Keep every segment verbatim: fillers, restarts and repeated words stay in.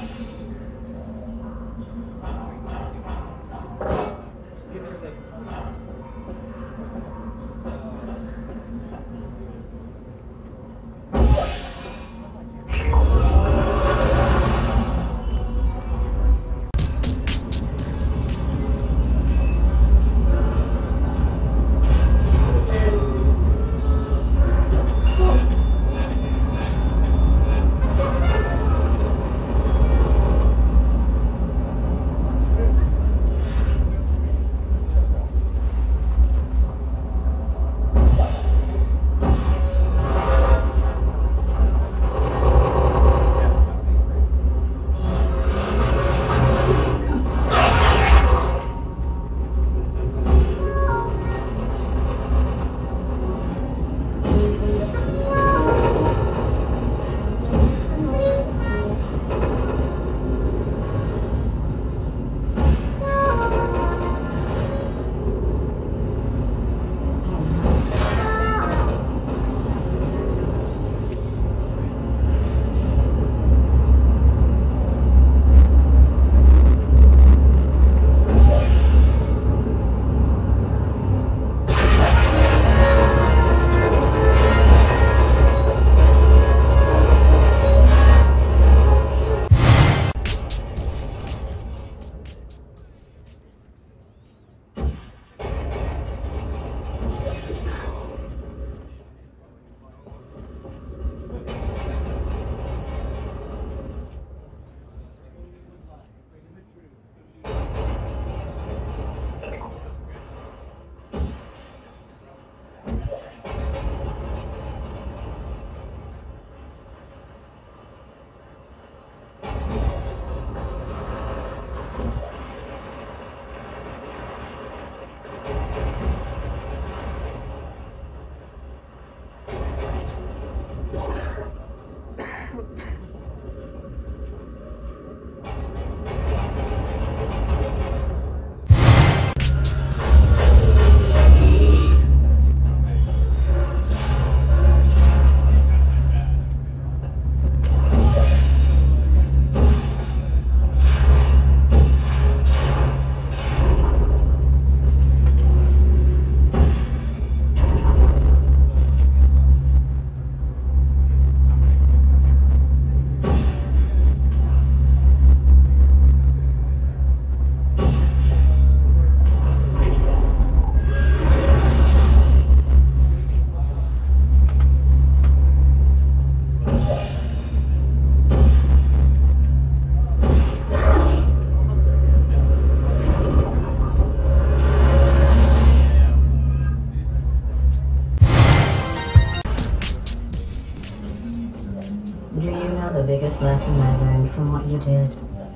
biggest lesson I learned from what you did.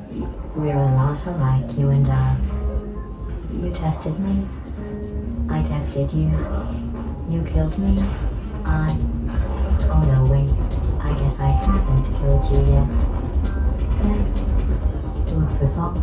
We're a lot alike, you and I. You tested me. I tested you. You killed me. I... Oh no, wait. I guess I haven't killed you yet. Eh, food for thought.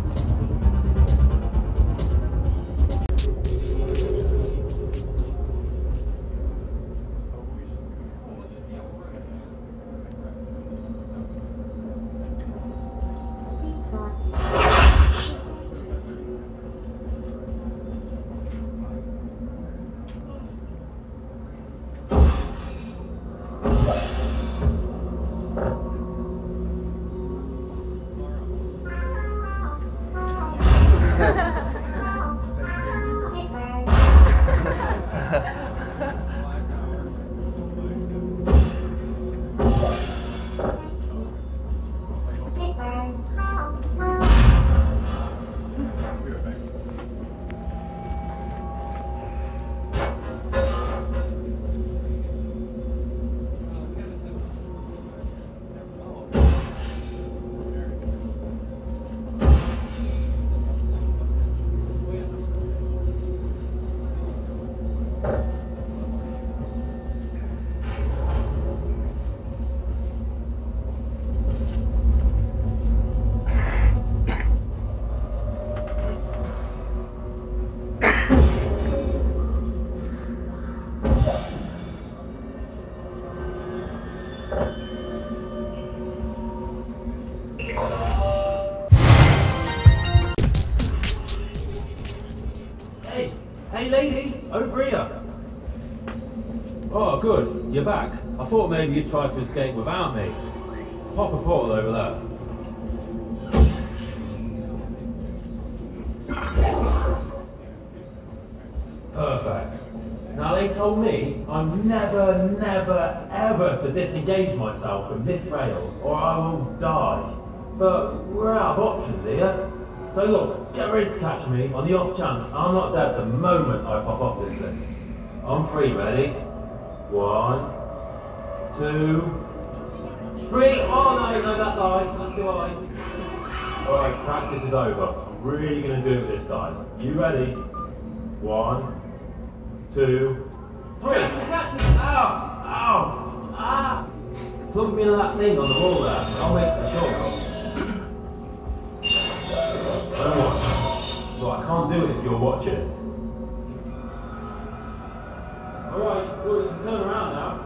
Oh. Hey lady, over here. Oh, good, you're back. I thought maybe you'd try to escape without me. Pop a portal over there. Perfect. Now they told me I'm never, never, ever to disengage myself from this rail or I will die. But we're out of options here. So look, get ready to catch me on the off chance I'm not dead the moment I pop off this thing. I'm free, ready? One, two, three. Oh no, no, that's I. That's the I. Alright, practice is over. I'm really gonna do it this time. You ready? One, two, three. Catch me! Ow! Ow! Ah! Plug me into that thing on the wall there. I'll make the shortcut. Well, I can't do it if you're watching. Alright, well, you can turn around now.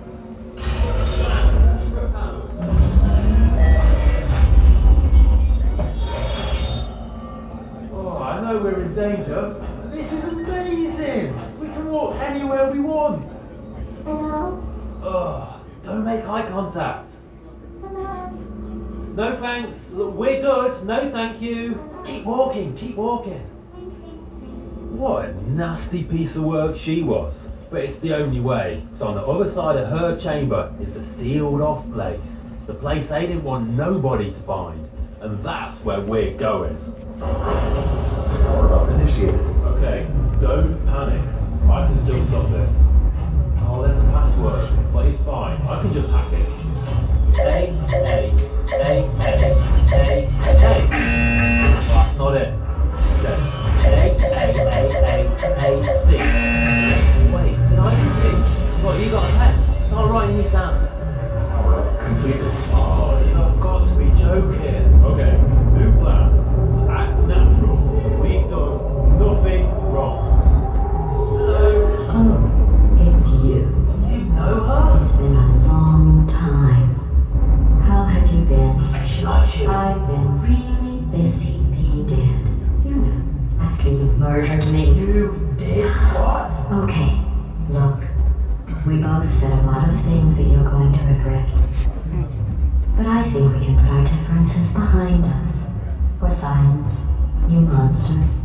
Oh, I know we're in danger. This is amazing! We can walk anywhere we want. Hello? Oh, don't make eye contact. Hello? No thanks. Look, we're good. No thank you. Keep walking, keep walking. What a nasty piece of work she was. But it's the only way. So on the other side of her chamber is the sealed off place. The place they didn't want nobody to find. And that's where we're going. Power up initiated. Okay, don't panic. I can still stop this. Oh, there's a password. But it's fine. I can just hack it. A, A, A, A, A, A. That's not it. Okay. A, A, A, A, A, C. Wait, did I do C? What, you got a pen? Not writing these down. Power up completed. Oh, you've got to be joking. Okay, new plan. Act natural. We've done nothing wrong. Hello. Oh, it's you. You know her? It's been a long time. How have you been? She likes you. I've been really busy being dead. You know, after you murdered me. You did what? Okay, look. We both said a lot of things that you're going to regret. But I think we can put our differences behind us. For science, you monster.